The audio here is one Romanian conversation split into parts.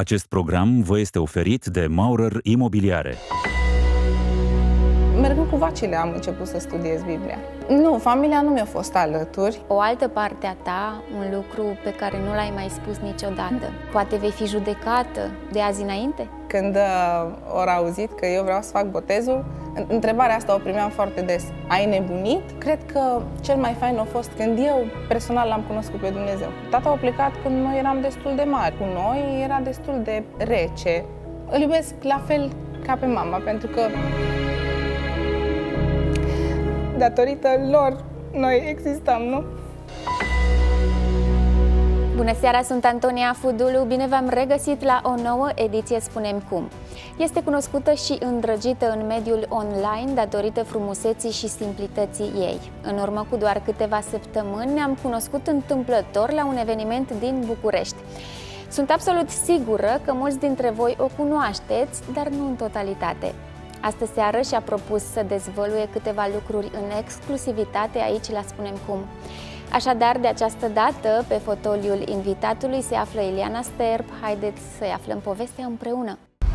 Acest program vă este oferit de Maurer Imobiliare. Mergând cu vacile am început să studiez Biblia. Nu, familia nu mi-a fost alături. O altă parte a ta, un lucru pe care nu l-ai mai spus niciodată. Poate vei fi judecată de azi înainte? Când au auzit că eu vreau să fac botezul, întrebarea asta o primeam foarte des. Ai nebunit? Cred că cel mai fain a fost când eu personal l-am cunoscut pe Dumnezeu. Tata a plecat când noi eram destul de mari. Cu noi era destul de rece. Îl iubesc la fel ca pe mama, pentru că datorită lor, noi existăm, nu? Bună seara, sunt Antonia Fudulu, bine v-am regăsit la o nouă ediție Spunem Cum. Este cunoscută și îndrăgită în mediul online datorită frumuseții și simplității ei. În urmă cu doar câteva săptămâni ne-am cunoscut întâmplător la un eveniment din București. Sunt absolut sigură că mulți dintre voi o cunoașteți, dar nu în totalitate. Astă seară și-a propus să dezvăluie câteva lucruri în exclusivitate aici la Spunem Cum. Așadar, de această dată, pe fotoliul invitatului se află Ileana Sterp. Haideți să-i aflăm povestea împreună!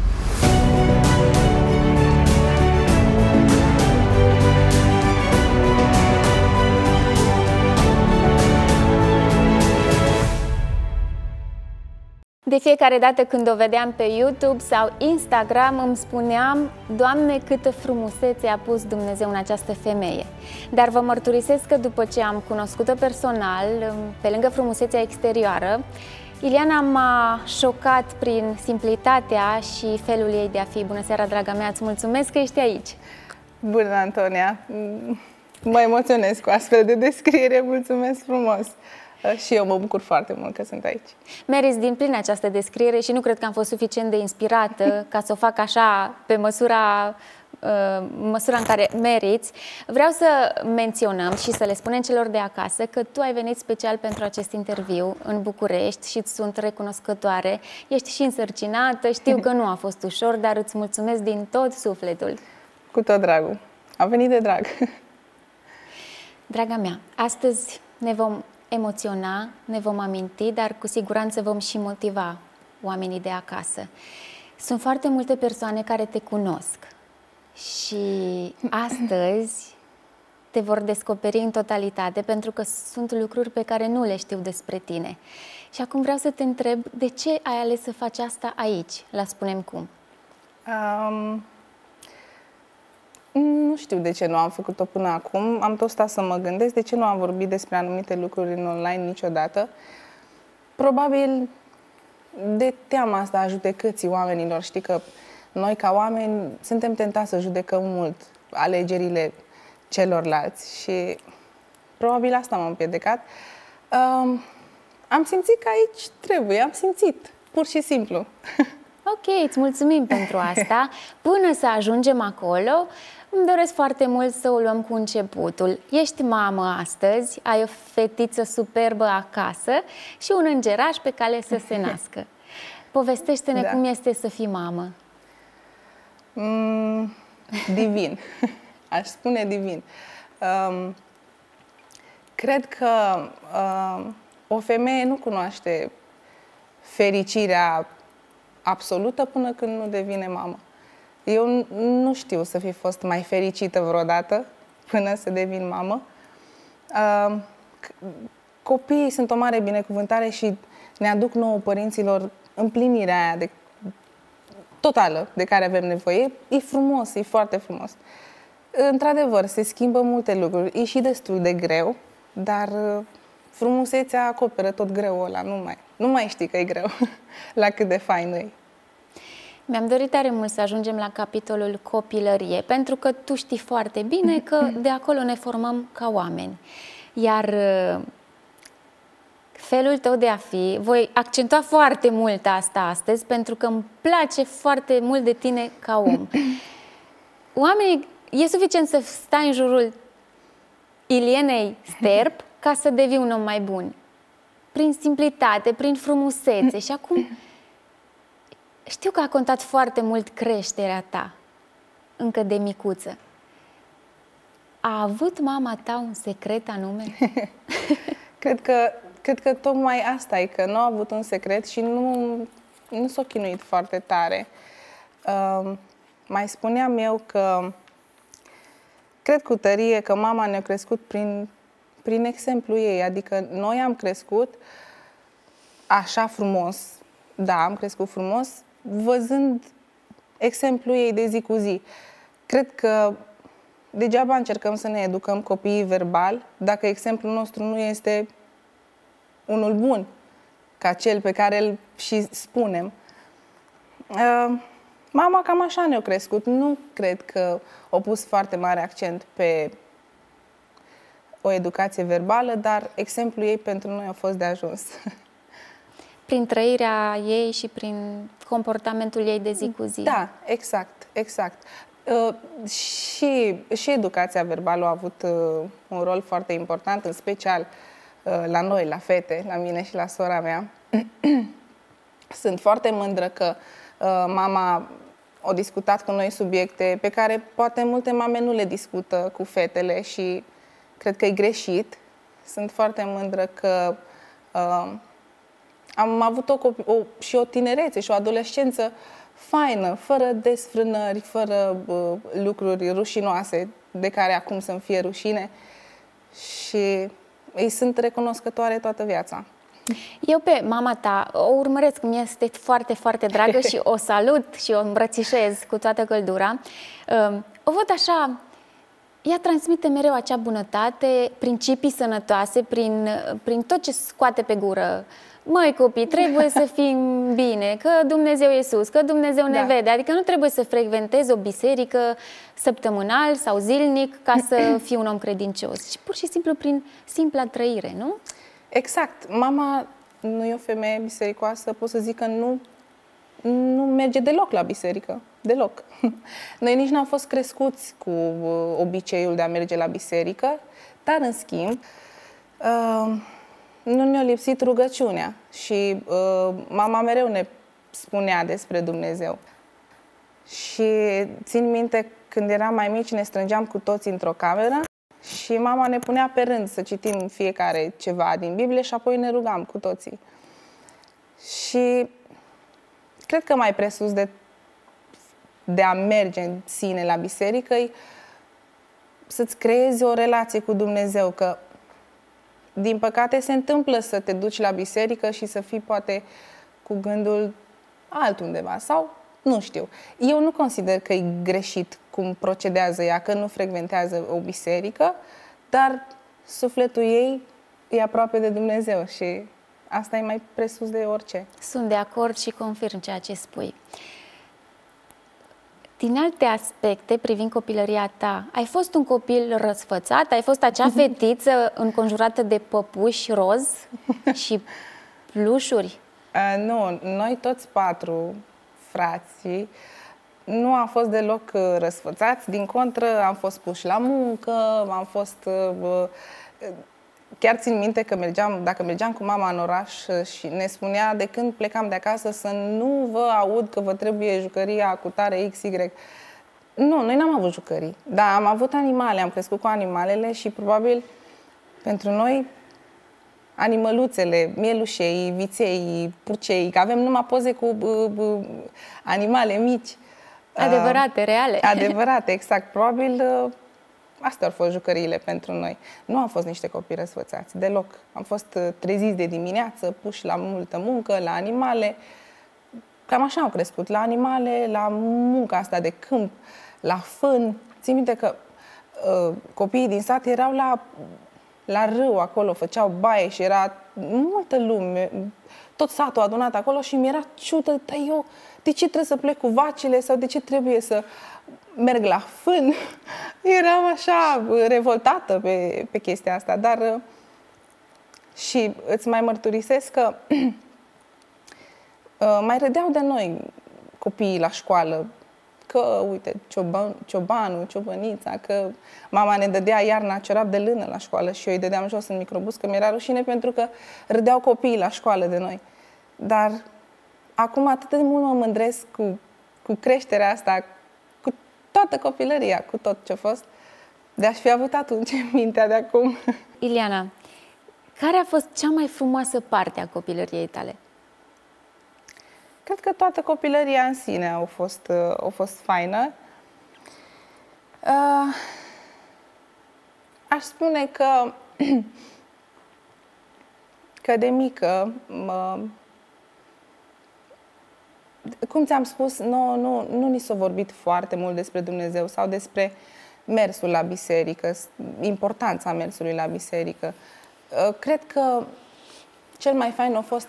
De fiecare dată când o vedeam pe YouTube sau Instagram îmi spuneam: Doamne, câtă frumusețe a pus Dumnezeu în această femeie. Dar vă mărturisesc că după ce am cunoscut-o personal, pe lângă frumusețea exterioară, Ileana m-a șocat prin simplitatea și felul ei de a fi. Bună seara, draga mea, îți mulțumesc că ești aici! Bună, Antonia! Mă emoționez cu astfel de descriere, mulțumesc frumos! Și eu mă bucur foarte mult că sunt aici. Meriți din plin această descriere și nu cred că am fost suficient de inspirată ca să o fac așa pe măsura în care meriți. Vreau să menționăm și să le spunem celor de acasă că tu ai venit special pentru acest interviu în București și îți sunt recunoscătoare. Ești și însărcinată, știu că nu a fost ușor, dar îți mulțumesc din tot sufletul. Cu tot dragul. A venit de drag. Draga mea, astăzi ne vom emoționa, ne vom aminti, dar cu siguranță vom și motiva oamenii de acasă. Sunt foarte multe persoane care te cunosc și astăzi te vor descoperi în totalitate, pentru că sunt lucruri pe care nu le știu despre tine. Și acum vreau să te întreb, de ce ai ales să faci asta aici, la Spunem Cum? Nu știu de ce nu am făcut-o până acum. Am tot stat să mă gândesc de ce nu am vorbit despre anumite lucruri în online niciodată. Probabil de teama asta a judecății oamenilor. Știi că noi ca oameni suntem tentați să judecăm mult alegerile celorlalți și probabil asta m-a împiedicat. Am simțit că aici trebuie, am simțit, pur și simplu. Ok, îți mulțumim pentru asta. Până să ajungem acolo, îmi doresc foarte mult să o luăm cu începutul. Ești mamă astăzi, ai o fetiță superbă acasă și un îngeraș pe cale să se nască. Povestește-ne cum este să fii mamă. Divin. Aș spune divin. Cred că o femeie nu cunoaște fericirea absolută până când nu devine mamă. Eu nu știu să fi fost mai fericită vreodată până să devin mamă. Copiii sunt o mare binecuvântare și ne aduc nouă părinților împlinirea aia totală de care avem nevoie. E frumos, e foarte frumos. Într-adevăr, se schimbă multe lucruri. E și destul de greu, dar frumusețea acoperă tot greul ăla. Nu mai știi că e greu la cât de fain e. Mi-am dorit tare mult să ajungem la capitolul copilărie, pentru că tu știi foarte bine că de acolo ne formăm ca oameni. Iar felul tău de a fi, voi accentua foarte mult asta astăzi, pentru că îmi place foarte mult de tine ca om. Oamenii, e suficient să stai în jurul Ilienei Sterp ca să devii un om mai bun. Prin simplitate, prin frumusețe. Și acum știu că a contat foarte mult creșterea ta, încă de micuță. A avut mama ta un secret anume? Cred că tocmai asta e, că nu a avut un secret și nu s-a chinuit foarte tare. Mai spuneam eu că cred cu tărie că mama ne-a crescut prin exemplu ei, adică noi am crescut așa frumos, da, am crescut frumos, văzând exemplul ei de zi cu zi. Cred că degeaba încercăm să ne educăm copiii verbal dacă exemplul nostru nu este unul bun, ca cel pe care îl și spunem. Mama cam așa ne-a crescut. Nu cred că a pus foarte mare accent pe o educație verbală, dar exemplul ei pentru noi a fost de ajuns. Prin trăirea ei și prin comportamentul ei de zi cu zi. Da, exact, exact. Și educația verbală a avut un rol foarte important, în special la noi, la fete, la mine și la sora mea. Sunt foarte mândră că mama a discutat cu noi subiecte pe care poate multe mame nu le discută cu fetele și cred că e greșit. Sunt foarte mândră că am avut și o tinerețe și o adolescență faină, fără desfrânări, fără lucruri rușinoase de care acum să-mi fie rușine și îi sunt recunoscătoare toată viața. Eu pe mama ta o urmăresc, mi este foarte, foarte dragă și o salut și o îmbrățișez cu toată căldura. O văd așa, ea transmite mereu acea bunătate, principii sănătoase, prin tot ce scoate pe gură. Măi copii, trebuie să fim bine, că Dumnezeu e sus, că Dumnezeu ne vede. Adică nu trebuie să frecventezi o biserică săptămânal sau zilnic ca să fii un om credincios. Și pur și simplu prin simpla trăire, nu? Exact. Mama nu e o femeie bisericoasă, pot să zic că nu merge deloc la biserică. Deloc. Noi nici n-am fost crescuți cu obiceiul de a merge la biserică, dar în schimb nu ne-a lipsit rugăciunea și mama mereu ne spunea despre Dumnezeu. Și țin minte, când eram mai mici, ne strângeam cu toți într-o cameră și mama ne punea pe rând să citim fiecare ceva din Biblie și apoi ne rugam cu toții. Și cred că mai presus de a merge în sine la biserică e să-ți creezi o relație cu Dumnezeu, că din păcate se întâmplă să te duci la biserică și să fii poate cu gândul altundeva sau nu știu. Eu nu consider că e greșit cum procedează ea, că nu frecventează o biserică, dar sufletul ei e aproape de Dumnezeu și asta e mai presus de orice. Sunt de acord și confirm ceea ce spui. Din alte aspecte, privind copilăria ta, ai fost un copil răsfățat? Ai fost acea fetiță înconjurată de păpuși roz și plușuri? Nu, noi toți patru frații nu am fost deloc răsfățați, din contră am fost puși la muncă, am fost... Chiar țin minte că dacă mergeam cu mama în oraș și ne spunea de când plecam de acasă să nu vă aud că vă trebuie jucăria cu tare XY. Nu, noi n-am avut jucării, dar am avut animale, am crescut cu animalele și probabil pentru noi animăluțele, mielușei, viței, purcei, că avem numai poze cu animale mici. Adevărate, reale. Adevărate, exact. Probabil astea au fost jucăriile pentru noi. Nu am fost niște copii răsfățați, deloc. Am fost treziți de dimineață, puși la multă muncă, la animale. Cam așa am crescut, la animale, la munca asta de câmp, la fân. Țin minte că copiii din sat erau la râu acolo, făceau baie și era multă lume, tot satul adunat acolo și mi-era ciudă, dar eu de ce trebuie să plec cu vacile sau de ce trebuie să merg la fân? Eram așa revoltată pe chestia asta, dar și îți mai mărturisesc că mai râdeau de noi copiii la școală, că, uite, ciobanul, ciobănița, că mama ne dădea iarna ciorap de lână la școală și eu îi dădeam jos în microbus, că mi-era rușine pentru că râdeau copiii la școală de noi. Dar acum atât de mult mă mândresc cu creșterea asta, cu toată copilăria, cu tot ce a fost, de a-și fi avut atunci mintea de acum. Iliana, care a fost cea mai frumoasă parte a copilăriei tale? Cred că toată copilăria în sine a fost faină. Aș spune că de mică, cum ți-am spus, nu ni s-a vorbit foarte mult despre Dumnezeu sau despre mersul la biserică, importanța mersului la biserică. Cred că cel mai fain a fost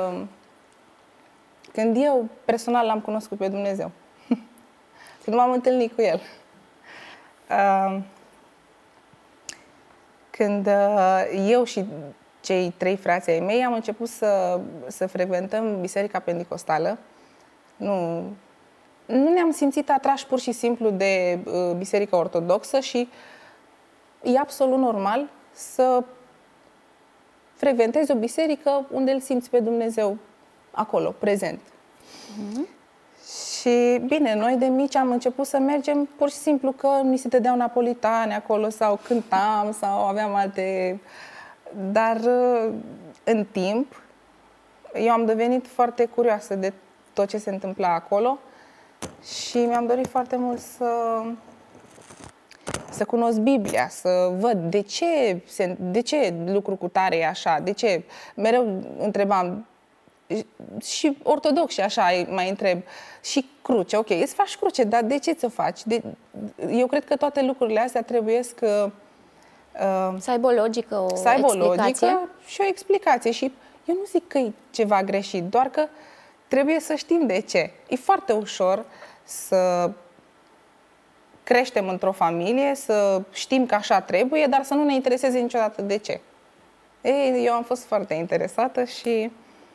când eu personal l-am cunoscut pe Dumnezeu. Când m-am întâlnit cu El. Când eu și cei 3 frați ai mei am început să frecventăm Biserica Pentecostală. Nu ne-am simțit atrași pur și simplu de Biserica Ortodoxă și e absolut normal să frecventezi o biserică unde îl simți pe Dumnezeu acolo, prezent. Și bine, noi de mici am început să mergem pur și simplu că ni se dădeau napolitane acolo sau cântam sau aveam alte... Dar în timp eu am devenit foarte curioasă de tot ce se întâmpla acolo și mi-am dorit foarte mult să cunosc Biblia, să văd de ce lucru cu tare e așa, de ce. Mereu întrebam, și ortodox și așa mai întreb, și cruce, ok, îți faci cruce, dar de ce ți-o faci? Eu cred că toate lucrurile astea trebuie să aibă o logică, și o explicație. Și eu nu zic că e ceva greșit, doar că trebuie să știm de ce. E foarte ușor să creștem într-o familie, să știm că așa trebuie, dar să nu ne intereseze niciodată de ce. Eu am fost foarte interesată și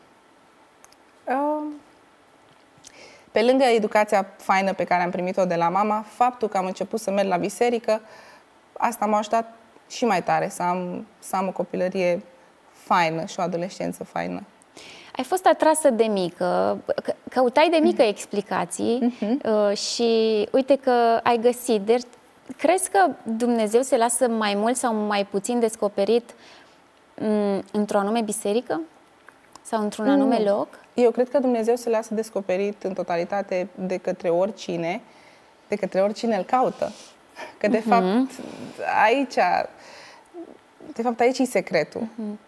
pe lângă educația faină pe care am primit-o de la mama, faptul că am început să merg la biserică, asta m-a ajutat și mai tare să am o copilărie faină și o adolescență faină. Ai fost atrasă de mică, căutai de mică explicații și uite că ai găsit. Deci, crezi că Dumnezeu se lasă mai mult sau mai puțin descoperit într-o anume biserică? Sau într-un anume loc? Eu cred că Dumnezeu se lasă descoperit în totalitate de către oricine îl caută. Că de fapt aici e secretul.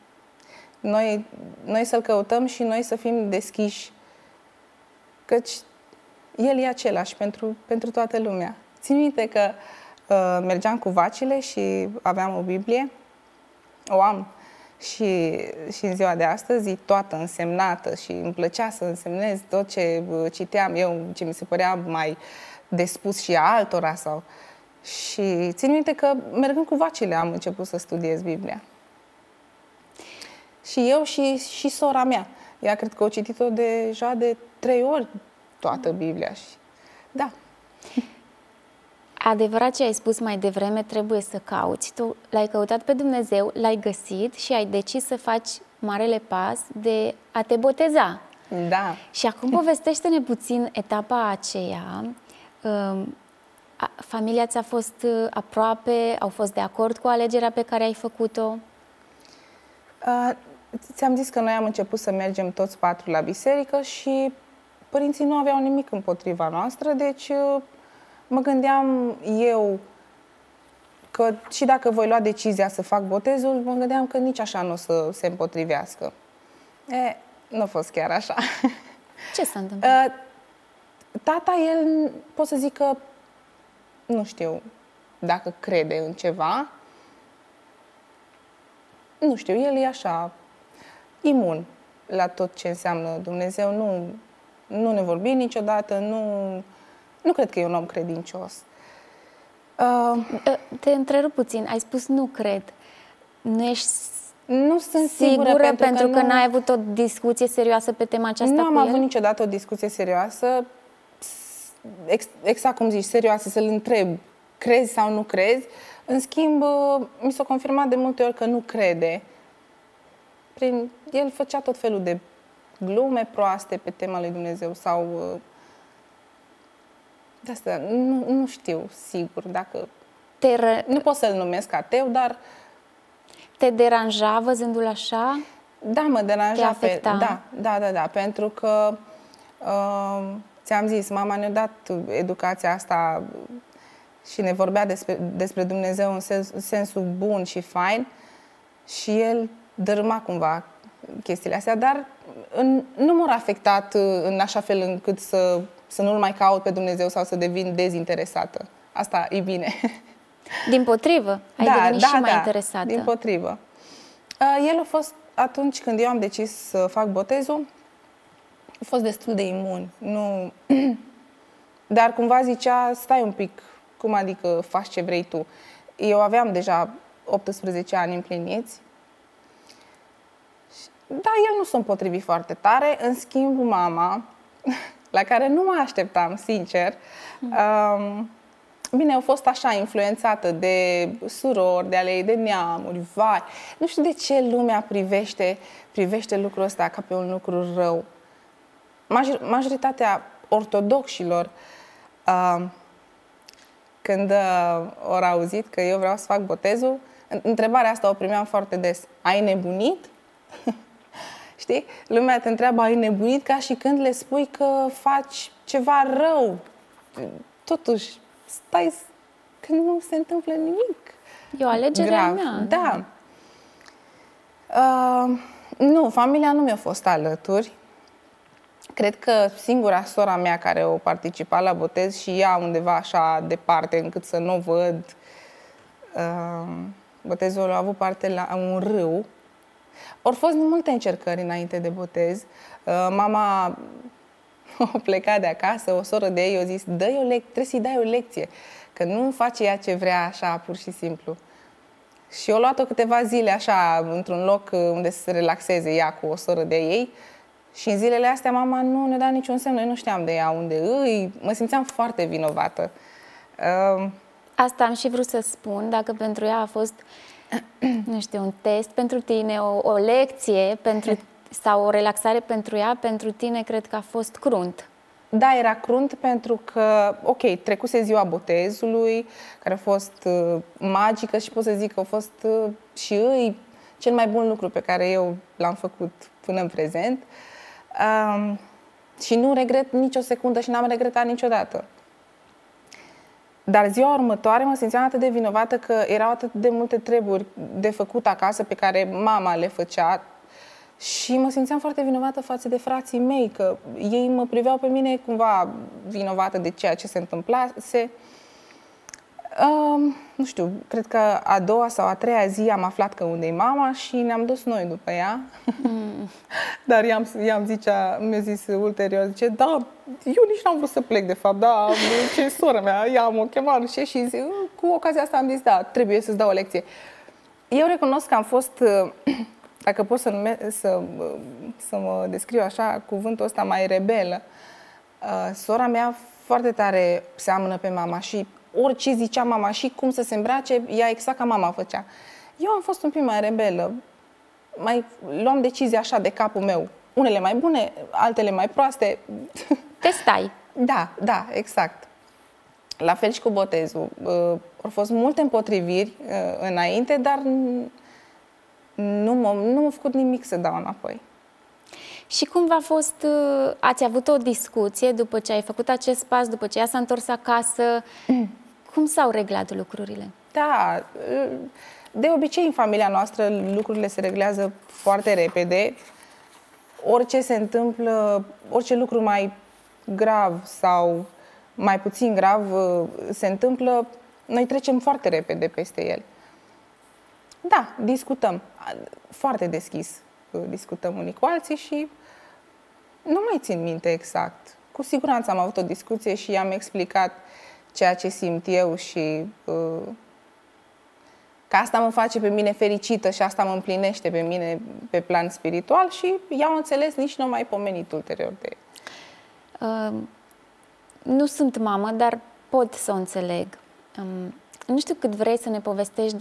Noi să-L căutăm și noi să fim deschiși, căci El e același pentru toată lumea. Țin minte că mergeam cu vacile și aveam o Biblie, o am și în ziua de astăzi, e toată însemnată și îmi plăcea să însemnez tot ce citeam eu, ce mi se părea mai de spus și altora. Și țin minte că mergând cu vacile am început să studiez Biblia. Și eu și sora mea. Ea cred că a citit-o deja de 3 ori toată Biblia. Da. Adevărat ce ai spus mai devreme, trebuie să cauți. Tu l-ai căutat pe Dumnezeu, l-ai găsit și ai decis să faci marele pas de a te boteza. Da. Și acum povestește-ne puțin etapa aceea. Familia ți-a fost aproape? Au fost de acord cu alegerea pe care ai făcut-o? Ți-am zis că noi am început să mergem toți 4 la biserică și părinții nu aveau nimic împotriva noastră, deci mă gândeam eu că și dacă voi lua decizia să fac botezul, mă gândeam că nici așa nu o să se împotrivească. Nu a fost chiar așa. Ce s-a întâmplat? Tata, el, pot să zic că, nu știu dacă crede în ceva, nu știu, el e așa, imun la tot ce înseamnă Dumnezeu, nu ne vorbi niciodată, nu cred că e un om credincios. Te întrerup puțin, ai spus nu cred. Nu sunt sigură pentru că n-ai avut o discuție serioasă pe tema aceasta cu el? Nu am avut niciodată o discuție serioasă, exact cum zici, serioasă, să-l întreb, crezi sau nu crezi. În schimb, mi s-a confirmat de multe ori că nu crede. El făcea tot felul de glume proaste pe tema lui Dumnezeu sau... De asta nu știu sigur dacă... Nu pot să-l numesc ateu, dar... Te deranja văzându-l așa? Da, mă deranja. Te afecta? Da, pentru că Ți-am zis, mama ne-a dat educația asta și ne vorbea despre Dumnezeu în sensul bun și fain și el dărâma cumva chestiile astea, dar nu m-au afectat în așa fel încât să nu-L mai caut pe Dumnezeu sau să devin dezinteresată. Asta e bine. Dimpotrivă, ai devenit și mai interesată. Dimpotrivă. El a fost, atunci când eu am decis să fac botezul, a fost destul de imun. Nu... Dar cumva zicea, stai un pic, cum adică faci ce vrei tu? Eu aveam deja 18 ani împliniți. Da, el nu s-a împotrivit foarte tare. În schimb, mama, la care nu mă așteptam, sincer, bine, au fost așa influențată de surori, de ale ei, de neamuri, vai. Nu știu de ce lumea privește lucrul ăsta ca pe un lucru rău. Majoritatea ortodoxilor, când au auzit că eu vreau să fac botezul, întrebarea asta o primeam foarte des. Ai nebunit? Știi? Lumea te întreabă, ai nebunit? Ca și când le spui că faci ceva rău. Totuși, stai că nu se întâmplă nimic. E o alegere a mea. Da. Nu, familia nu mi-a fost alături. Cred că singura sora mea care a participat la botez și ea undeva așa departe încât să nu o văd. Botezul a avut parte la un râu. Au fost multe încercări înainte de botez. Mama a plecat de acasă, o soră de ei a zis, trebuie să-i dai o lecție, că nu face ea ce vrea așa, pur și simplu. Și o luat-o câteva zile așa, într-un loc unde să se relaxeze ea cu o soră de ei. Și în zilele astea mama nu ne-a dat niciun semn, noi nu știam de ea unde îi, mă simțeam foarte vinovată. Asta am și vrut să spun, dacă pentru ea a fost, nu știu, un test pentru tine, o lecție sau o relaxare pentru ea, pentru tine cred că a fost crunt. Da, era crunt pentru că, ok, trecuse ziua botezului, care a fost magică și pot să zic că a fost și îi cel mai bun lucru pe care eu l-am făcut până în prezent. Și nu regret nicio secundă și n-am regretat niciodată. Dar ziua următoare mă simțeam atât de vinovată că erau atât de multe treburi de făcut acasă pe care mama le făcea și mă simțeam foarte vinovată față de frații mei, că ei mă priveau pe mine cumva vinovată de ceea ce se întâmplase. Nu știu, cred că a doua sau a treia zi am aflat că unde e mama și ne-am dus noi după ea. Dar mi-a zis ulterior, zice, da, eu nici n-am vrut să plec de fapt, da, ce soră mea, ea m-a chemat și cu ocazia asta am zis, da, trebuie să-ți dau o lecție. Eu recunosc că am fost, dacă pot să mă descriu așa, cuvântul ăsta mai rebelă. Sora mea foarte tare seamănă pe mama și orice zicea mama și cum să se îmbrace, ea exact ca mama făcea. Eu am fost un pic mai rebelă, mai luam decizii așa de capul meu. Unele mai bune, altele mai proaste. Testai. Da, exact. La fel și cu botezul. Au fost multe împotriviri înainte, dar nu m-a făcut nimic să dau înapoi. Și cum v-a fost, ați avut o discuție după ce ai făcut acest pas, după ce ea s-a întors acasă? Cum s-au reglat lucrurile? Da, de obicei în familia noastră lucrurile se reglează foarte repede. Orice se întâmplă, orice lucru mai grav sau mai puțin grav se întâmplă, noi trecem foarte repede peste el. Da, discutăm foarte deschis. Discutăm unii cu alții și nu mai țin minte exact. Cu siguranță am avut o discuție și i-am explicat ceea ce simt eu și că asta mă face pe mine fericită și asta mă împlinește pe mine pe plan spiritual și i-au înțeles, nici nu mai pomenit ulterior de el. Nu sunt mamă, dar pot să o înțeleg. Nu știu cât vrei să ne povestești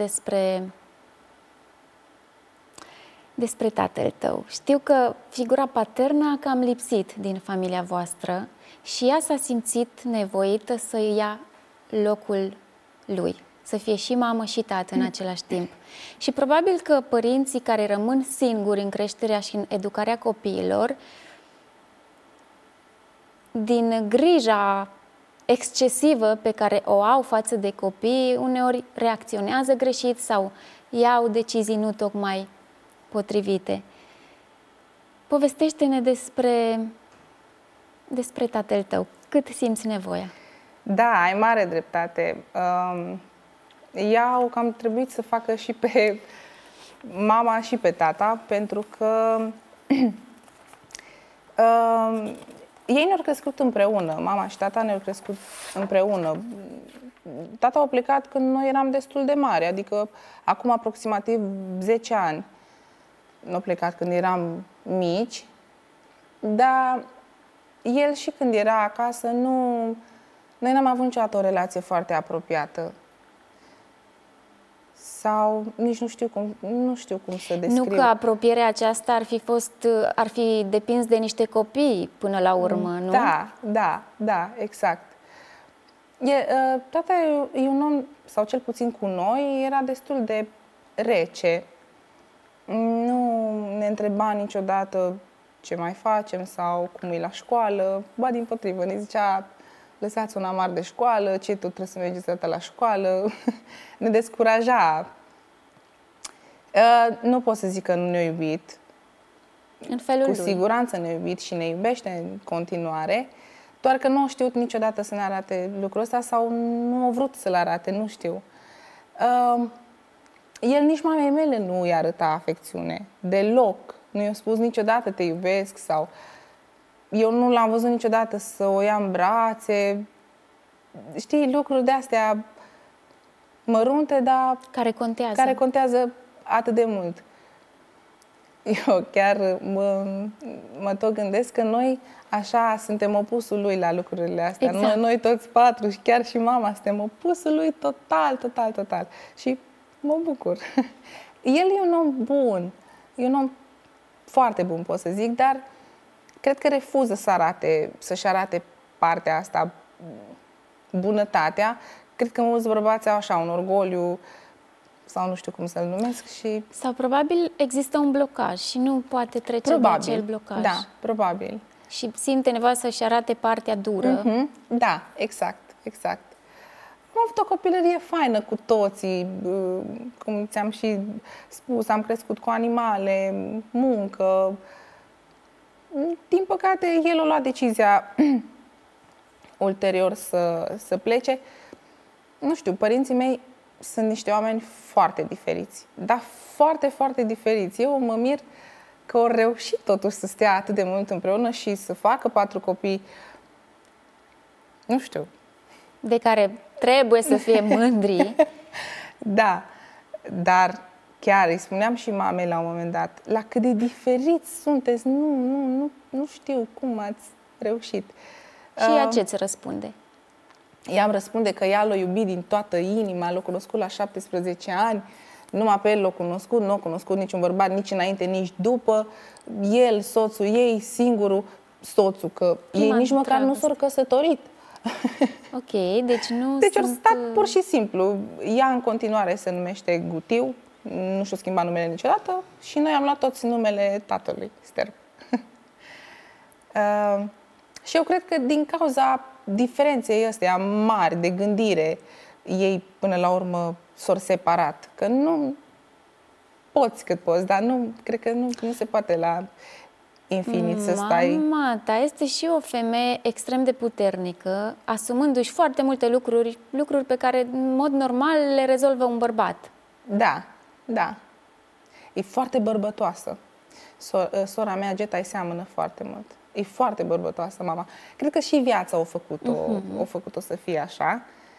despre tatăl tău. Știu că figura paternă a cam lipsit din familia voastră și ea s-a simțit nevoită să ia locul lui, să fie și mamă și tată în același timp. Și probabil că părinții care rămân singuri în creșterea și în educarea copiilor din grija excesivă pe care o au față de copii, uneori reacționează greșit sau iau decizii nu tocmai potrivite. Povestește-ne despre tatăl tău. Cât simți nevoia? Da, ai mare dreptate. Au cam trebuit să facă și pe mama și pe tata, pentru că ei ne-au crescut împreună. Mama și tata ne-au crescut împreună. Tata a plecat când noi eram destul de mari, adică acum aproximativ 10 ani. Nu a plecat când eram mici, dar el și când era acasă, noi n-am avut niciodată o relație foarte apropiată. Sau nici nu știu cum să descriu. Nu că apropierea aceasta ar fi depins de niște copii până la urmă, nu? Da, exact. Tata e un om, sau cel puțin cu noi, era destul de rece. Nu ne întreba niciodată ce mai facem sau cum e la școală. Ba dimpotrivă, ne zicea: lăsați un amar de școală, ce tu trebuie să mergeți data la școală. Ne descuraja. Nu pot să zic că nu ne-a iubit. În felul lui. Cu siguranță ne-a iubit și ne iubește în continuare, doar că nu a știut niciodată să ne arate lucrul ăsta sau nu a vrut să-l arate, nu știu. El nici mamei mele nu i-a arătat afecțiune, deloc. Nu i-a spus niciodată te iubesc sau... Eu nu l-am văzut niciodată să o ia în brațe. Știi, lucruri de-astea mărunte, dar... Care contează atât de mult. Eu chiar mă tot gândesc că noi așa suntem opusul lui la lucrurile astea. Exact. Noi toți patru și chiar și mama suntem opusul lui total. Și mă bucur. El e un om bun. E un om foarte bun, pot să zic, dar cred că refuză să-și arate partea asta, bunătatea. Cred că mulți bărbați au așa un orgoliu sau nu știu cum să-l numesc și... Sau probabil există un blocaj și nu poate trece de acel blocaj. Da, probabil. Și simte nevoia să-și arate partea dură. Da, exact. Am avut o copilărie faină cu toții, cum ți-am și spus, am crescut cu animale, muncă. Din păcate, el a luat decizia ulterior să plece. Nu știu, părinții mei sunt niște oameni foarte diferiți, dar foarte diferiți. Eu mă mir că au reușit totuși să stea atât de mult împreună și să facă 4 copii, nu știu. De care trebuie să fie mândri. Da, dar chiar îi spuneam și mamei la un moment dat, la cât de diferiți sunteți, nu știu cum ați reușit. Și ea ce ți răspunde? Ea îmi răspunde că ea l-a iubit din toată inima, l-a cunoscut la 17 ani, numai pe el l-a cunoscut, nu a cunoscut niciun bărbat, nici înainte, nici după. El, soțul ei, singurul soțul, că ei nici măcar nu s-au căsătorit. Ok, deci nu Deci au stat pur și simplu. Ea în continuare se numește Gutiu, nu și-a schimbat numele niciodată și noi am luat toți numele tatălui, Sterb. Și eu cred că din cauza diferenței astea mari de gândire, ei până la urmă s-au separat. Că nu poți cât poți, dar cred că nu se poate la infinit să stai. Mama ta este și o femeie extrem de puternică, asumându-și foarte multe lucruri pe care în mod normal le rezolvă un bărbat. Da. E foarte bărbătoasă. Sora mea, Geta, îi seamănă foarte mult. E foarte bărbătoasă, mama. Cred că și viața o făcut-o să fie așa.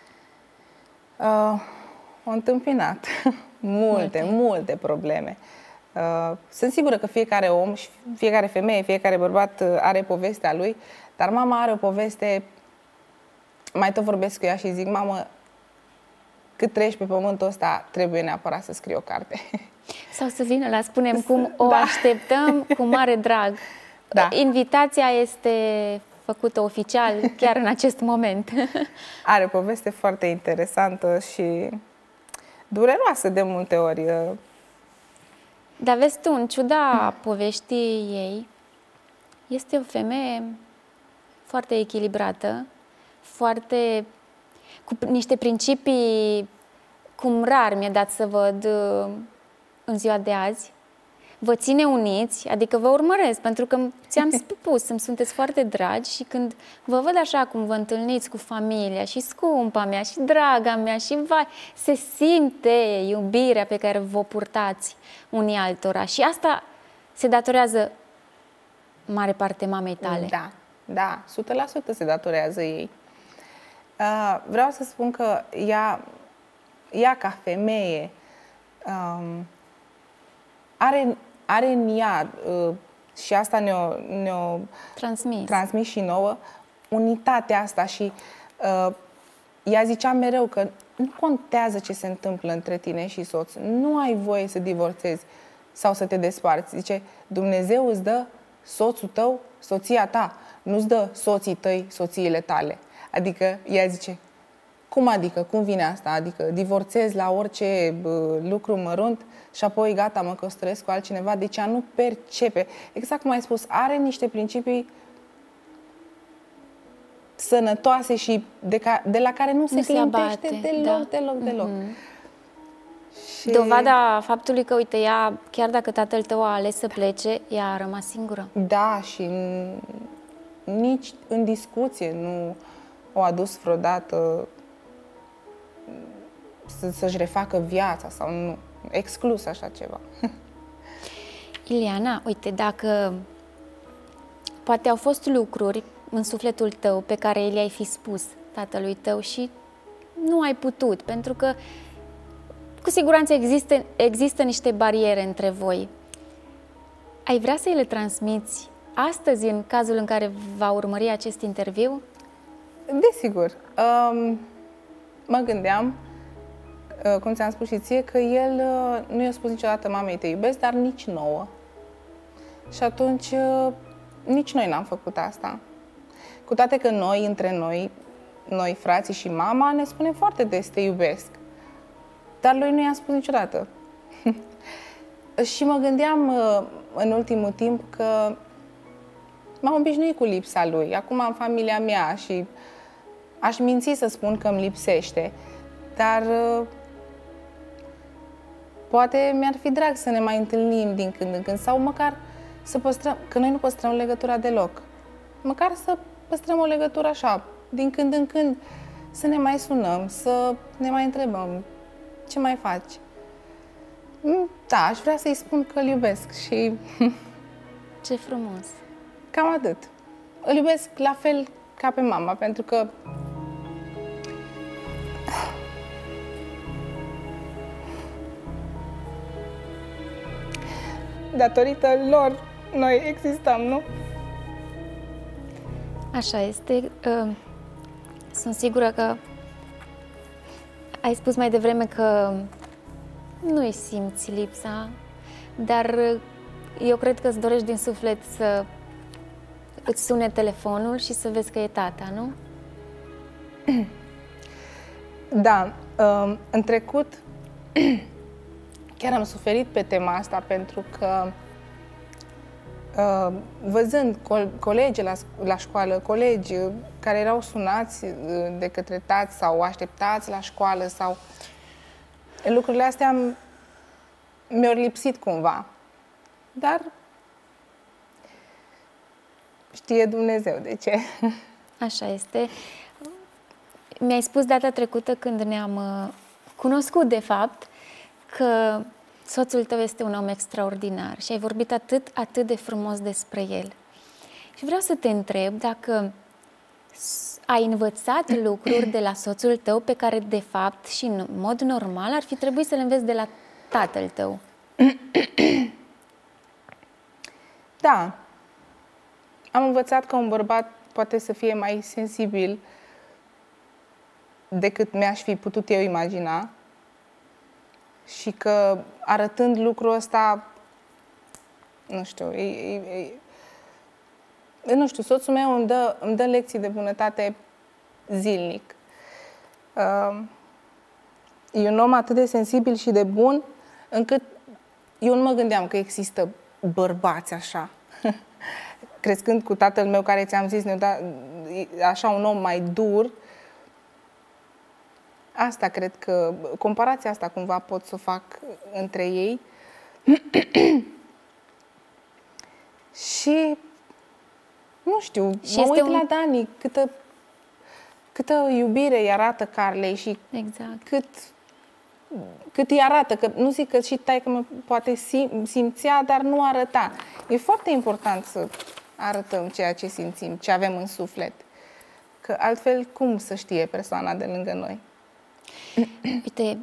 O întâmpinat multe probleme. Sunt sigură că fiecare om, și fiecare femeie, fiecare bărbat are povestea lui, dar mama are o poveste, mai tot vorbesc cu ea și zic, mamă, cât trăiești pe pământul ăsta, trebuie neapărat să scrii o carte. Sau să vină la Spune-mi Cum, o așteptăm cu mare drag. Da. Invitația este făcută oficial chiar în acest moment. Are o poveste foarte interesantă și dureroasă de multe ori. Dar vezi tu, în ciuda poveștii ei, este o femeie foarte echilibrată, foarte cu niște principii cum rar mi-e dat să văd în ziua de azi. Vă ține uniți, adică vă urmăresc, pentru că ți-am spus, îmi sunteți foarte dragi și când vă văd așa cum vă întâlniți cu familia și scumpa mea și draga mea și vai, se simte iubirea pe care vă purtați unii altora și asta se datorează mare parte mamei tale. Da, da, 100% se datorează ei. Vreau să spun că ea ca femeie are în ea, și asta ne-o transmis și nouă, unitatea asta și ea zicea mereu că nu contează ce se întâmplă între tine și soț, nu ai voie să divorțezi sau să te desparți. Zice, Dumnezeu îți dă soțul tău, soția ta, nu-ți dă soții tăi, soțiile tale. Adică ea zice, cum adică, cum vine asta? Adică divorțezi la orice lucru mărunt și apoi gata, mă căsătoresc cu altcineva. Deci ea nu percepe. Exact cum ai spus, are niște principii sănătoase și de la care nu se clintește deloc. Și... Dovada faptului că, uite, ea, chiar dacă tatăl tău a ales să plece, ea a rămas singură. Da, și nici în discuție nu o adus vreodată să-și refacă viața sau nu. Exclus așa ceva. Ileana, uite, dacă poate au fost lucruri în sufletul tău pe care le-ai fi spus tatălui tău și nu ai putut, pentru că cu siguranță există niște bariere între voi. Ai vrea să le transmiți astăzi, în cazul în care va urmări acest interviu? Desigur. Mă gândeam, cum ți-am spus și ție, că el nu i-a spus niciodată mamei te iubesc, dar nici nouă. Și atunci nici noi n-am făcut asta. Cu toate că noi, între noi frații și mama, ne spunem foarte des te iubesc. Dar lui nu i-am spus niciodată. Și mă gândeam în ultimul timp că m-am obișnuit cu lipsa lui. Acum am familia mea și aș minți să spun că îmi lipsește. Dar poate mi-ar fi drag să ne mai întâlnim din când în când sau măcar să păstrăm, că noi nu păstrăm legătura deloc. Măcar să păstrăm o legătură așa, din când în când, să ne mai sunăm, să ne mai întrebăm ce mai faci. Da, aș vrea să-i spun că îl iubesc și... Ce frumos! Cam atât. Îl iubesc la fel ca pe mama, pentru că datorită lor noi existăm, nu? Așa este. Sunt sigură că ai spus mai devreme că nu-i simți lipsa, dar eu cred că îți dorești din suflet să îți sune telefonul și să vezi că e tata, nu? Da. În trecut chiar am suferit pe tema asta pentru că văzând colegi la școală, colegi care erau sunați de către tați sau așteptați la școală sau lucrurile astea mi-au lipsit cumva. Dar știe Dumnezeu de ce. Așa este. Mi-ai spus data trecută când ne-am cunoscut, de fapt, că soțul tău este un om extraordinar și ai vorbit atât de frumos despre el. Și vreau să te întreb dacă ai învățat lucruri de la soțul tău pe care, de fapt, și în mod normal, ar fi trebuit să le înveți de la tatăl tău. Da. Am învățat că un bărbat poate să fie mai sensibil decât mi-aș fi putut eu imagina și că arătând lucrul ăsta, nu știu, nu știu, soțul meu îmi dă lecții de bunătate zilnic. E un om atât de sensibil și de bun, încât eu nu mă gândeam că există bărbați așa. crescând cu tatăl meu, care ți-am zis, așa un om mai dur, asta cred că, comparația asta cumva pot să o fac între ei. Și, nu știu, și mă uit la Dani, câtă iubire îi arată Carlei și exact. cât îi arată, că nu zic că și taică-mă poate simțea, dar nu arăta. E foarte important să arătăm ceea ce simțim, ce avem în suflet. Că altfel cum să știe persoana de lângă noi? Uite,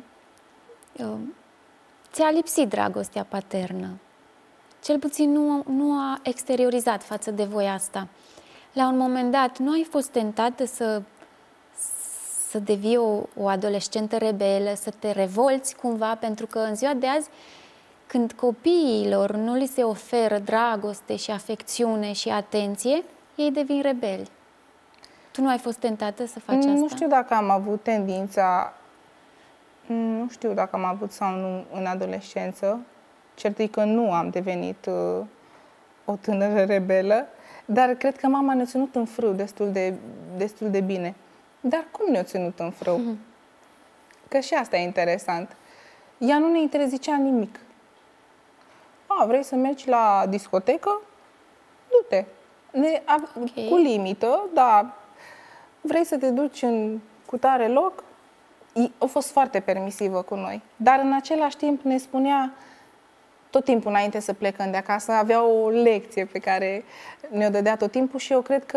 ți-a lipsit dragostea paternă. Cel puțin nu a exteriorizat față de voi asta. La un moment dat, nu ai fost tentată să devii o adolescentă rebelă, să te revolți cumva, pentru că în ziua de azi, când copiilor nu li se oferă dragoste și afecțiune și atenție, ei devin rebeli. Tu nu ai fost tentată să faci asta? Nu știu dacă am avut tendința, nu știu dacă am avut sau nu în adolescență. Cert e că nu am devenit o tânără rebelă, dar cred că mama ne-a ținut în frâu destul de bine. Dar cum ne-a ținut în frâu? Că și asta e interesant. Ea nu ne interzicea nimic. Vrei să mergi la discotecă? Du-te. Cu limită, dar vrei să te duci în cutare loc? A fost foarte permisivă cu noi. Dar în același timp ne spunea tot timpul înainte să plecăm de acasă, avea o lecție pe care ne-o dădea tot timpul și eu cred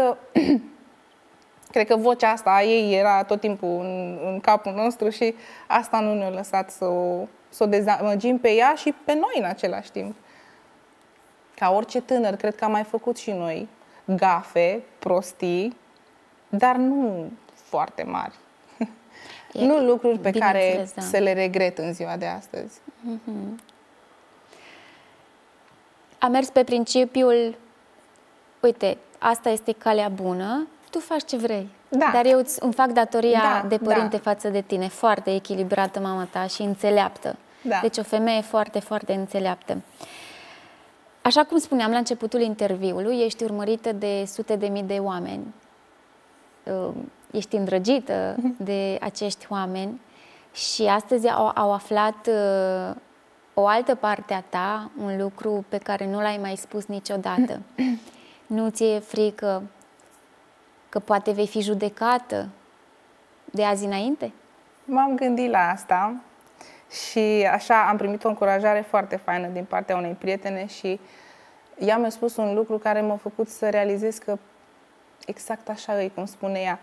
că vocea asta a ei era tot timpul în capul nostru și asta nu ne-a lăsat să o dezamăgim pe ea și pe noi în același timp. Ca orice tânăr, cred că am mai făcut și noi gafe, prostii, dar nu foarte mari. Nu lucruri pe care să le regret în ziua de astăzi. A mers pe principiul, uite, asta este calea bună, tu faci ce vrei. Da. Dar eu îmi fac datoria de părinte față de tine, foarte echilibrată mama ta și înțeleaptă. Da. Deci o femeie foarte, foarte înțeleaptă. Așa cum spuneam la începutul interviului, ești urmărită de sute de mii de oameni. Ești îndrăgită de acești oameni și astăzi au aflat o altă parte a ta, un lucru pe care nu l-ai mai spus niciodată. Nu ți-e frică că poate vei fi judecată de azi înainte? M-am gândit la asta și așa am primit o încurajare foarte faină din partea unei prietene și ea mi-a spus un lucru care m-a făcut să realizez că exact așa e, cum spune ea.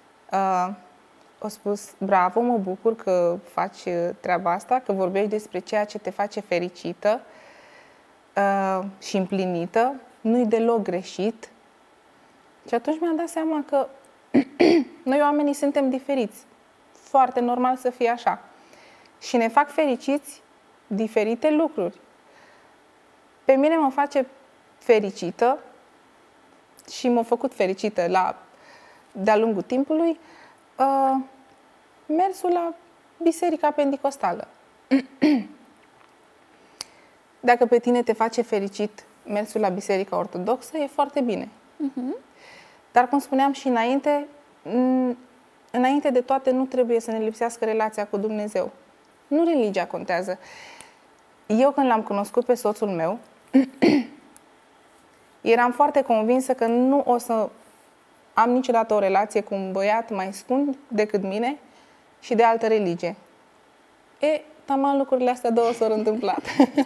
A spus, bravo, mă bucur că faci treaba asta, că vorbești despre ceea ce te face fericită și împlinită, nu-i deloc greșit. Și atunci mi-am dat seama că noi oamenii suntem diferiți. Foarte normal să fie așa. Și ne fac fericiți diferite lucruri. Pe mine mă face fericită și m-a făcut fericită de-a lungul timpului mersul la Biserica Penticostală. Dacă pe tine te face fericit mersul la Biserica Ortodoxă, e foarte bine. Dar, cum spuneam și înainte de toate, nu trebuie să ne lipsească relația cu Dumnezeu. Nu religia contează. Eu, când l-am cunoscut pe soțul meu, eram foarte convinsă că nu o să am niciodată o relație cu un băiat mai scund decât mine și de altă religie. Taman lucrurile astea două s-au întâmplat.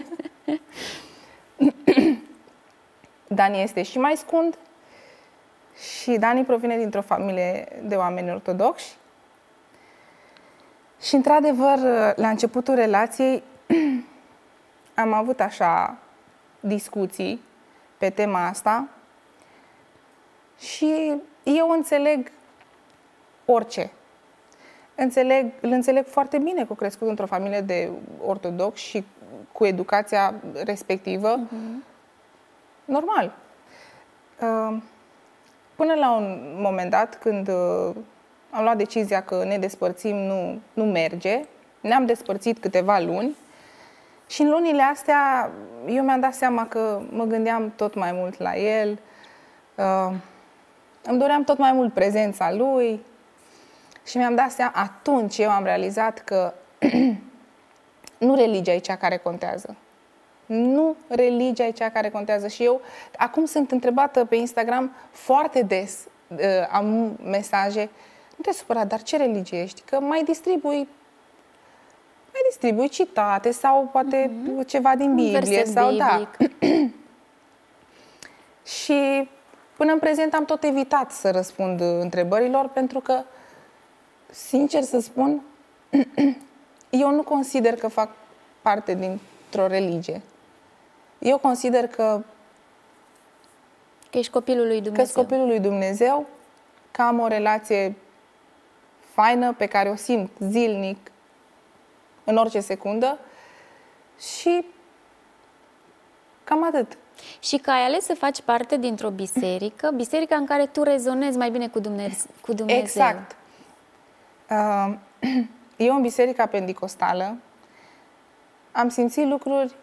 Dani este și mai scund și Dani provine dintr-o familie de oameni ortodoxi. Și, într-adevăr, la începutul relației am avut așa discuții pe tema asta și eu înțeleg orice. Îl înțeleg foarte bine că a crescut într-o familie de ortodoxi și cu educația respectivă. Normal. Până la un moment dat, când am luat decizia că ne despărțim, nu merge, ne-am despărțit câteva luni și în lunile astea eu mi-am dat seama că mă gândeam tot mai mult la el, Îmi doream tot mai mult prezența lui și mi-am dat seama, atunci eu am realizat că nu religia e cea care contează. Nu religia e cea care contează. Și eu acum sunt întrebată pe Instagram foarte des, am mesaje, nu te supăra, dar ce religie ești? Că mai distribui citate sau poate ceva din Biblie. Sau, da. Și până în prezent am tot evitat să răspund întrebărilor pentru că, sincer să spun, eu nu consider că fac parte dintr-o religie. Eu consider că ești copilul lui Dumnezeu. Că sunt copilul lui Dumnezeu, că am o relație faină pe care o simt zilnic, în orice secundă și cam atât. Și că ai ales să faci parte dintr-o biserică, biserica în care tu rezonezi mai bine cu Dumnezeu. Exact. Eu în biserica pentecostală am simțit lucruri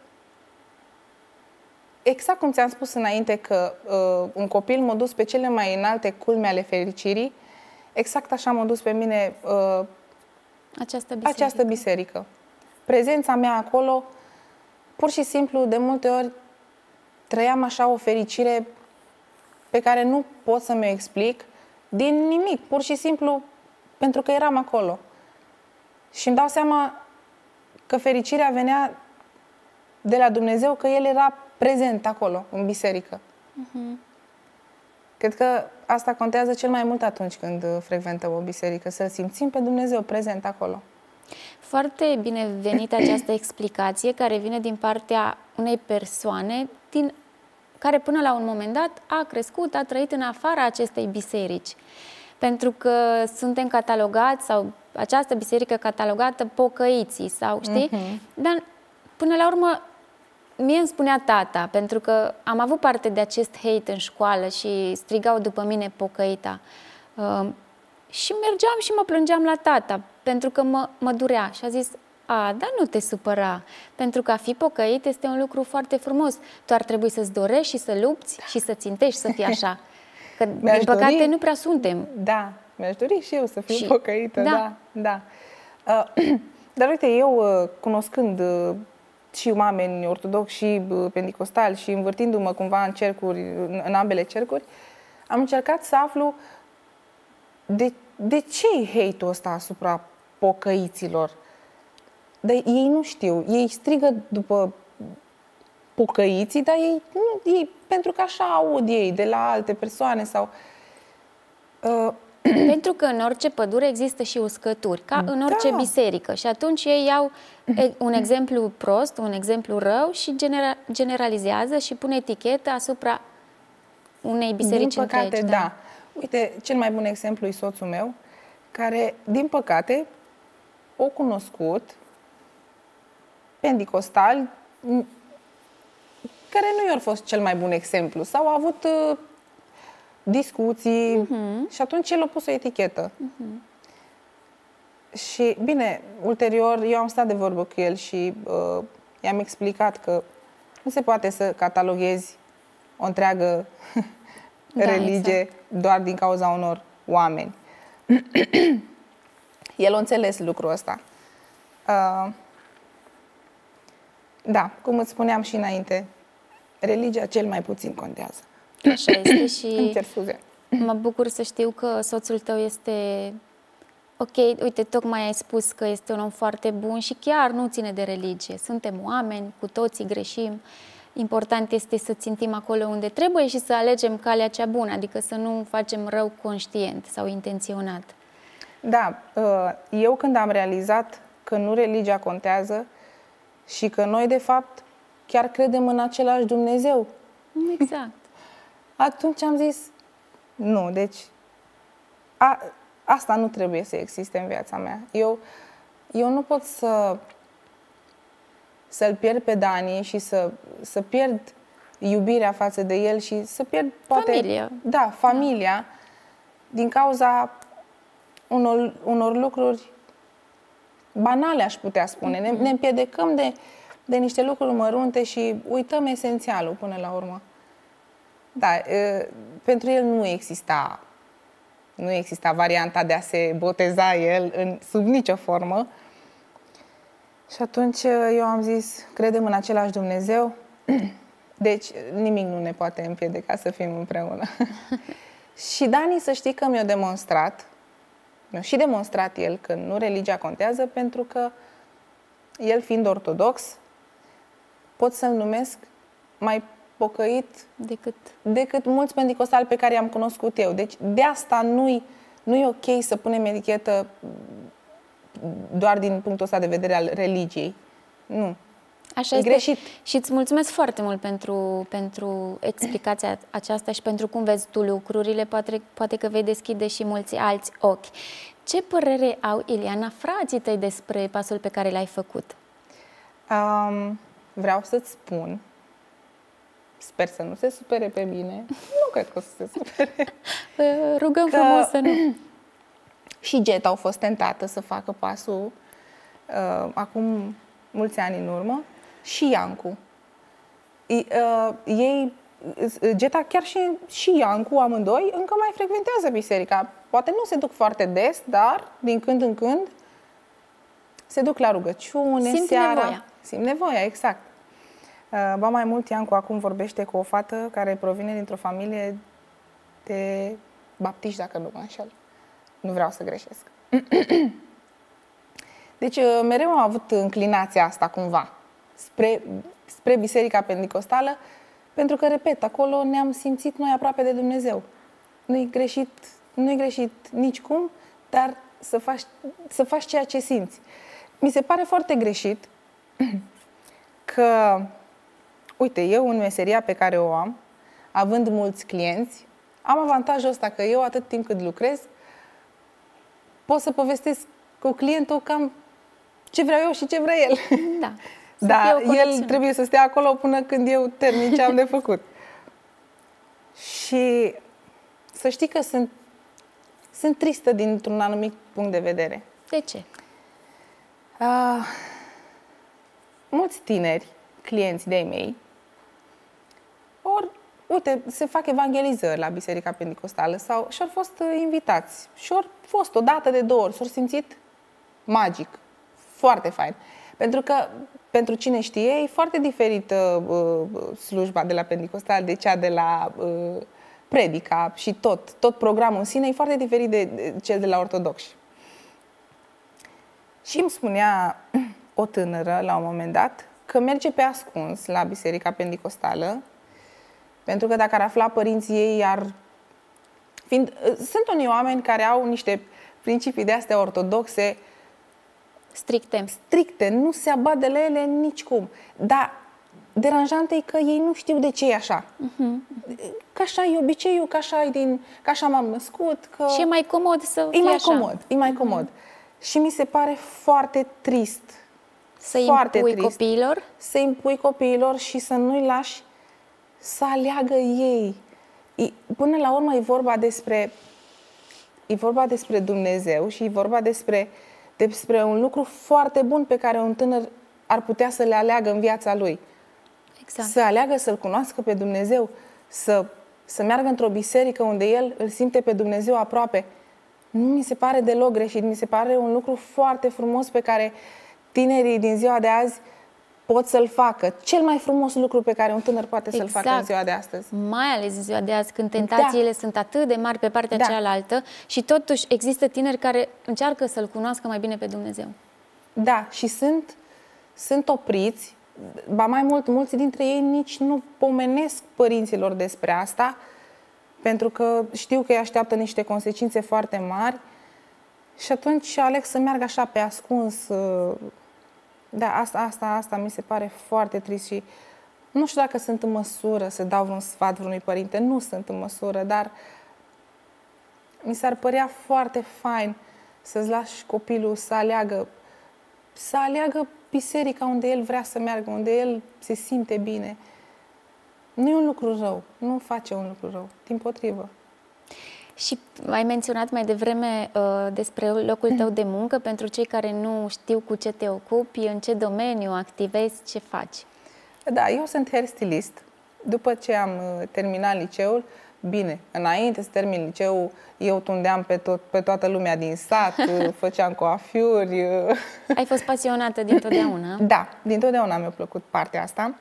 exact cum ți-am spus înainte că un copil m-a dus pe cele mai înalte culme ale fericirii, exact așa m-a dus pe mine această biserică. Prezența mea acolo, pur și simplu, de multe ori trăiam așa o fericire pe care nu pot să mi-o explic din nimic, pur și simplu pentru că eram acolo. Și îmi dau seama că fericirea venea de la Dumnezeu, că El era prezent acolo, în biserică. Cred că asta contează cel mai mult atunci când frecventăm o biserică, să simțim pe Dumnezeu prezent acolo. Foarte binevenită această explicație care vine din partea unei persoane care până la un moment dat a crescut, a trăit în afara acestei biserici. Pentru că suntem catalogați, sau această biserică catalogată pocăiții, sau știi? Dar până la urmă mie îmi spunea tata, pentru că am avut parte de acest hate în școală și strigau după mine pocăita. Și mergeam și mă plângeam la tata, pentru că mă durea. Și a zis, dar nu te supăra, pentru că a fi pocăit este un lucru foarte frumos. Tu ar trebui să-ți dorești și să lupți și să țintești să fii așa. Că, din păcate, nu prea suntem. Da, mi-aș dori și eu să fiu pocăită. Da. Dar uite, eu cunoscând și oameni ortodoxi și pentecostali și învârtindu-mă cumva în cercuri, în ambele cercuri, am încercat să aflu de ce e hate-ul ăsta asupra pocăiților. Dar ei nu știu. Ei strigă după pocăiții, dar ei pentru că așa aud ei de la alte persoane sau... Pentru că în orice pădure există și uscături, ca în orice biserică. Și atunci ei iau un exemplu prost, un exemplu rău și generalizează și pune etichetă asupra unei biserici din păcate, întregi. Da. Uite, cel mai bun exemplu e soțul meu, care, din păcate, o cunoscut pentecostal, care nu i-a fost cel mai bun exemplu. Sau au avut discuții și atunci el a pus o etichetă. Și, bine, ulterior, eu am stat de vorbă cu el și i-am explicat că nu se poate să cataloghezi o întreagă religie doar din cauza unor oameni. El a înțeles lucrul ăsta. Da, cum îți spuneam și înainte, religia cel mai puțin contează. Așa este și îmi cer scuze. Mă bucur să știu că soțul tău este ok. Uite, tocmai ai spus că este un om foarte bun și chiar nu ține de religie. Suntem oameni, cu toții greșim. Important este să țintim acolo unde trebuie și să alegem calea cea bună, adică să nu facem rău conștient sau intenționat. Da, eu când am realizat că nu religia contează și că noi, de fapt, chiar credem în același Dumnezeu. Exact. Atunci am zis, nu, deci asta nu trebuie să existe în viața mea. Eu nu pot să-l pierd pe Dani și să pierd iubirea față de el și să pierd, poate... Familia. Da, familia, din cauza unor lucruri banale, aș putea spune. Ne împiedecăm de niște lucruri mărunte și uităm esențialul până la urmă. Da, pentru el nu exista varianta de a se boteza el sub nicio formă. Și atunci eu am zis, credem în același Dumnezeu, deci nimic nu ne poate împiedica să fim împreună. Și Dani, să știi că mi-a și demonstrat el că nu religia contează, pentru că el fiind ortodox, pot să-l numesc mai pocăit decât mulți penticostali pe care i-am cunoscut eu. Deci de asta nu e ok să punem etichetă doar din punctul ăsta de vedere al religiei. Nu. Așa este. Greșit. Și îți mulțumesc foarte mult pentru explicația aceasta și pentru cum vezi tu lucrurile. Poate că vei deschide și mulți alți ochi. Ce părere au, Iliana, frații tăi despre pasul pe care l-ai făcut? Vreau să-ți spun, sper să nu se supere pe mine, nu cred că o să se supere. Rugăm frumos să nu. Și Jet au fost tentată să facă pasul acum mulți ani în urmă, și Iancu. Geta, chiar și Iancu, amândoi, încă mai frecventează biserica. Poate nu se duc foarte des, dar din când în când se duc la rugăciune, seara. Simt nevoia, exact. Ba mai mult, Iancu acum vorbește cu o fată care provine dintr-o familie de baptiști, dacă nu mă înșel. Nu vreau să greșesc. Deci mereu am avut înclinația asta cumva spre biserica penticostală, pentru că, repet, acolo ne-am simțit noi aproape de Dumnezeu. Nu-i greșit nicicum, dar să faci ceea ce simți. Mi se pare foarte greșit că, uite, eu în meseria pe care o am, având mulți clienți, am avantajul ăsta că eu, atât timp cât lucrez, pot să povestesc cu clientul cam ce vreau eu și ce vrea el. Da. Da, el trebuie să stea acolo până când eu termin ce am de făcut. Și să știi că sunt tristă dintr-un anumit punct de vedere. De ce? Mulți tineri, clienți de-ai mei, uite, se fac evangelizări la Biserica Penticostală și-au fost invitați. Și-au fost o dată, de două ori, s-au simțit magic. Foarte fain. Pentru că, pentru cine știe, e foarte diferită slujba de la Penticostal de cea de la Predica și tot programul în sine e foarte diferit de cel de la ortodoxi. Și îmi spunea o tânără, la un moment dat, că merge pe ascuns la Biserica Penticostală, pentru că dacă ar afla părinții ei, sunt unii oameni care au niște principii de astea ortodoxe stricte, nu se abat de la ele nicicum. Dar deranjant e că ei nu știu de ce e așa. Că așa e obiceiul, că așa m-am născut. Că și e mai comod să fie așa. E mai comod. Și mi se pare foarte trist. Să-i impui copiilor și să nu-i lași să aleagă ei. Până la urmă e vorba despre Dumnezeu și e vorba despre un lucru foarte bun pe care un tânăr ar putea să le aleagă în viața lui. Exact. Să aleagă să-L cunoască pe Dumnezeu, să meargă într-o biserică unde el îl simte pe Dumnezeu aproape. Nu mi se pare deloc greșit, mi se pare un lucru foarte frumos pe care tinerii din ziua de azi pot să-l facă. Cel mai frumos lucru pe care un tânăr poate să-l facă în ziua de astăzi. Mai ales în ziua de azi, când tentațiile sunt atât de mari pe partea cealaltă și totuși există tineri care încearcă să-L cunoască mai bine pe Dumnezeu. Da, și sunt opriți, ba mai mult, mulți dintre ei nici nu pomenesc părinților despre asta, pentru că știu că îi așteaptă niște consecințe foarte mari și atunci aleg să meargă așa pe ascuns. Da, asta mi se pare foarte trist și nu știu dacă sunt în măsură să dau vreun sfat vreunui părinte. Nu sunt în măsură, dar mi s-ar părea foarte fain să-ți lași copilul să aleagă biserica unde el vrea să meargă, unde el se simte bine. Nu e un lucru rău, nu face un lucru rău, dimpotrivă. Și ai menționat mai devreme despre locul tău de muncă. Pentru cei care nu știu cu ce te ocupi, în ce domeniu activezi, ce faci? Da, eu sunt hair stylist După ce am terminat liceul, bine, înainte să termin liceul, eu tundeam pe toată lumea din sat, făceam coafiuri. Ai fost pasionată dintotdeauna? Da, dintotdeauna mi-a plăcut partea asta.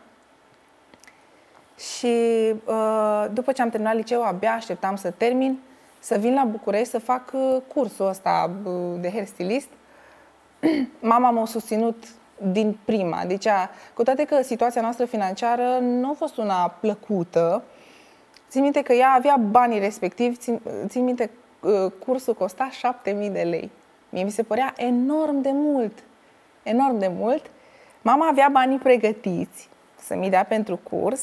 Și după ce am terminat liceul, abia așteptam să termin, să vin la București să fac cursul ăsta de hairstylist. Mama m-a susținut din prima. Deci, cu toate că situația noastră financiară nu a fost una plăcută, țin minte că ea avea banii respectivi, țin minte, cursul costa 7.000 de lei. Mie mi se părea enorm de mult. Enorm de mult. Mama avea banii pregătiți să mi dea pentru curs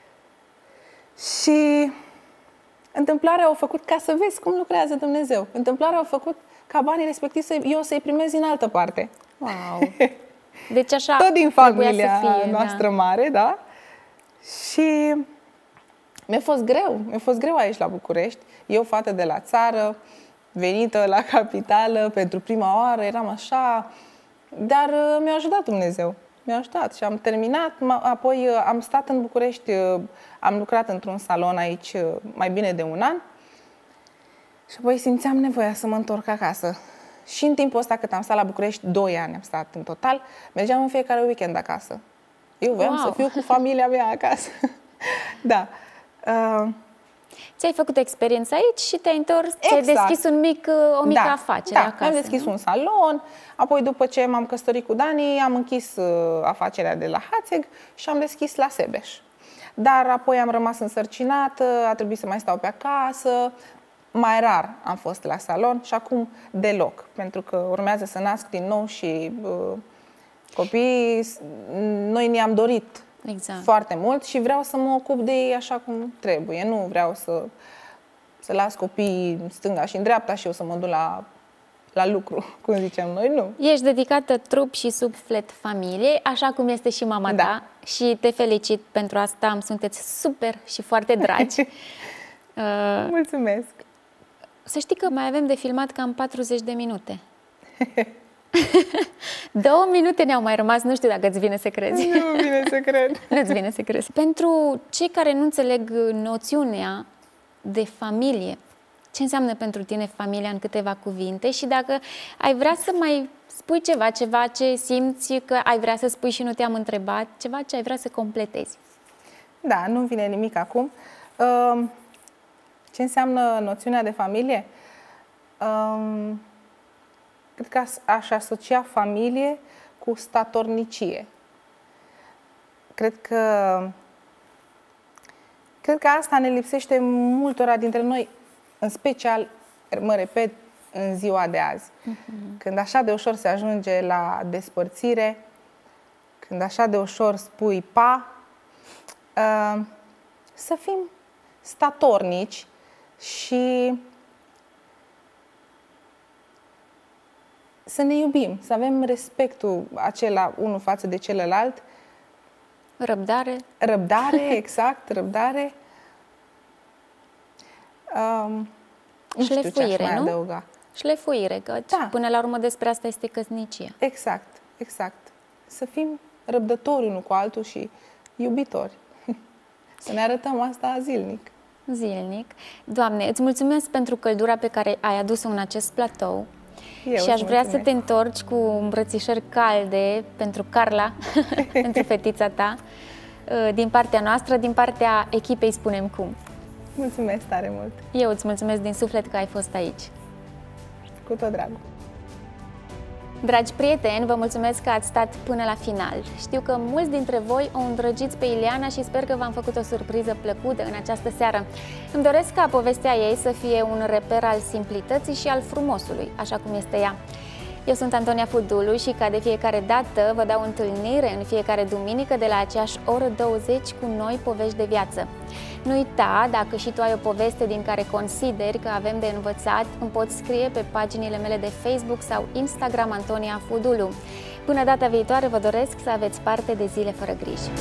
și întâmplarea a făcut, ca să vezi cum lucrează Dumnezeu, întâmplarea a făcut ca banii respectivi eu să-i primez din altă parte. Wow! Deci așa tot din familia noastră da. mare, da? Și mi-a fost greu aici la București. Eu, fată de la țară, venită la capitală pentru prima oară, eram așa, dar mi-a ajutat Dumnezeu. Mi-a ajutat și am terminat, apoi am stat în București, am lucrat într-un salon aici mai bine de un an și apoi simțeam nevoia să mă întorc acasă. Și în timpul ăsta cât am stat la București, 2 ani am stat în total, mergeam în fiecare weekend acasă. Eu voiam să fiu cu familia mea acasă. Da. Ți-ai făcut experiență aici și te-ai întors, ți-ai deschis o mică afacere acasă. Am deschis un salon, apoi după ce m-am căsătorit cu Dani, am închis afacerea de la Hațeg și am deschis la Sebeș. Dar apoi am rămas însărcinată, a trebuit să mai stau pe acasă, mai rar am fost la salon și acum deloc, pentru că urmează să nasc din nou și copiii, noi ne-am dorit foarte mult și vreau să mă ocup de ei așa cum trebuie. Nu vreau să las copiii în stânga și în dreapta și eu să mă duc la lucru, cum zicem noi, nu. Ești dedicată trup și suflet familiei, așa cum este și mama ta și te felicit pentru asta, sunteți super și foarte dragi. Mulțumesc! Să știi că mai avem de filmat cam 40 de minute. 2 minute ne-au mai rămas, nu știu dacă îți vine să crezi. Nu vine să cred. Nu-ți vine să crezi. Pentru cei care nu înțeleg noțiunea de familie, ce înseamnă pentru tine familia în câteva cuvinte și dacă ai vrea să mai spui ceva ce simți că ai vrea să spui și nu te-am întrebat, ceva ce ai vrea să completezi. Da, nu vine nimic acum. Ce înseamnă noțiunea de familie? Cred că aș asocia familie cu statornicie. Cred că asta ne lipsește multora dintre noi, în special, mă repet, în ziua de azi. Când așa de ușor se ajunge la despărțire, când așa de ușor spui pa, să fim statornici și să ne iubim, să avem respectul acela unul față de celălalt. Răbdare. Răbdare, exact, răbdare. Nu știu ce aș mai adăuga. Șlefuire, că până la urmă despre asta este căsnicia. Exact, exact. Să fim răbdători unul cu altul și iubitori. Să ne arătăm asta zilnic. Zilnic. Doamne, îți mulțumesc pentru căldura pe care ai adus-o în acest platou. Și aș vrea să te întorci cu îmbrățișări calde pentru Carla, pentru fetița ta, din partea noastră, din partea echipei Spunem Cum. Mulțumesc tare mult! Eu îți mulțumesc din suflet că ai fost aici. Cu tot dragul! Dragi prieteni, vă mulțumesc că ați stat până la final. Știu că mulți dintre voi o îndrăgiți pe Ileana și sper că v-am făcut o surpriză plăcută în această seară. Îmi doresc ca povestea ei să fie un reper al simplității și al frumosului, așa cum este ea. Eu sunt Antonia Fudulu și ca de fiecare dată vă dau întâlnire în fiecare duminică de la aceeași oră 20 cu noi povești de viață. Nu uita, dacă și tu ai o poveste din care consideri că avem de învățat, îmi poți scrie pe paginile mele de Facebook sau Instagram Antonia Fudulu. Până data viitoare vă doresc să aveți parte de zile fără griji.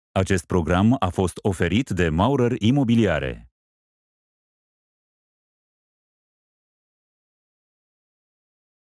Acest program a fost oferit de Maurer Imobiliare.